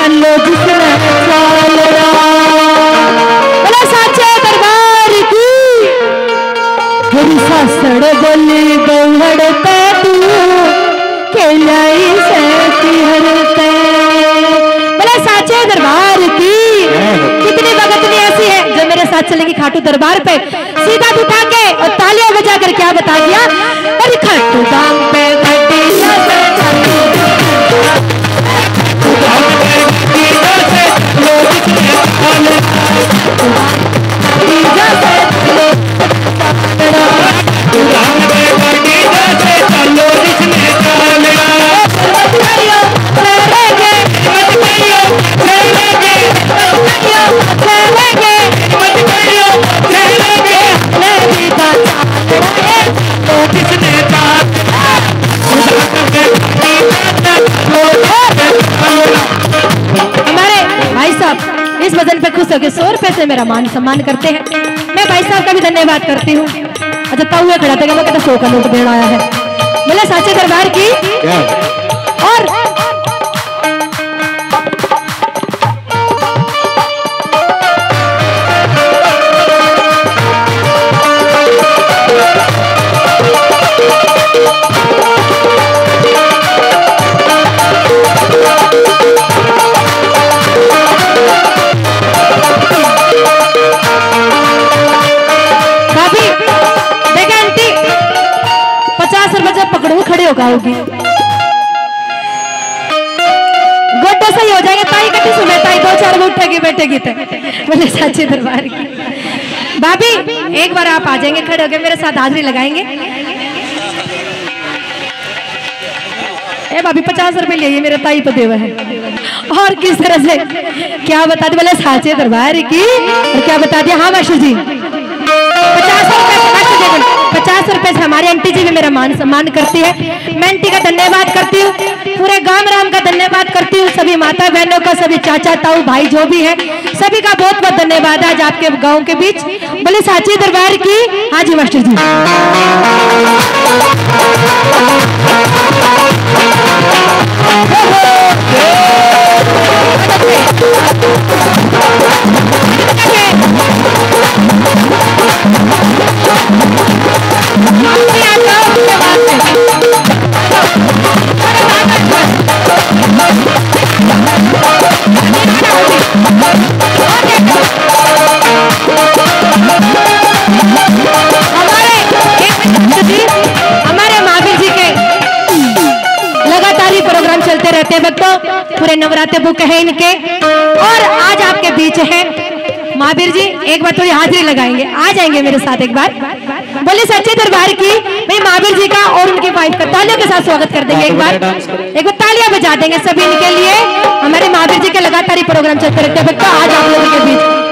चलो जिसने चालना। बोला साचे दरबार की। तेरी सासड़ बोली बहुड़ते तू खेलाई से हरते। बोला साचे दरबार की। कितनी भगतनी ऐसी है जो मेरे साथ चलेगी खाटू दरबार पे, सीधा उठा के और तालियां बजा कर क्या बता दिया, अरे खाटू धाम पे इस वजन पे खुश होकर 100 रुपए से मेरा मान सम्मान करते हैं। मैं भाई साहब का भी धन्यवाद करती हूँ। अच्छा ताऊ खड़ा था, मैं कहता 100 का नोट देना आया है। बोले साचे दरबार की। और होगी गोड्डे सही हो जाएंगे। ताई कटी सुबह ताई 2-4 उठेगी बैठेगी तो। बोले साचे दरबार की। भाभी एक बार आप आ जाएंगे, खड़े होके मेरे साथ हाजिरी लगाएंगे। ए भाभी 50 रुपए लिए मेरे ताई तो देवा है। और किस तरह से क्या बता दी, बोले साचे दरबार की। और क्या बता दिया, हाँ मास्टर जी 50 रुपए से हमारी आंटी जी भी मेरा मान सम्मान करती है। मैं आंटी का धन्यवाद करती हूँ, पूरे गांव राम का धन्यवाद करती हूँ, सभी माता बहनों का, सभी चाचा ताऊ भाई जो भी है सभी का बहुत बहुत धन्यवाद आज आपके गांव के बीच। बोले साचे दरबार की। हाँ जी मास्टर जी। हमारे महावीर जी के लगातार ही प्रोग्राम चलते रहते हैं भक्तों, पूरे नवरात्रे बुक है इनके। और आज आपके बीच है महावीर जी, एक बार थोड़ी हाजिरी लगाएंगे, आ जाएंगे मेरे साथ एक बार। बोले सच्चे दरबार की। भाई महावीर जी का और उनकी वाइफ का तालियों के साथ स्वागत कर देंगे एक बार तालियां बजा देंगे सभी इनके लिए। हमारे महावीर जी के लगातार ही प्रोग्राम चलते रहते हैं भक्तों, आज आप लोगों के बीच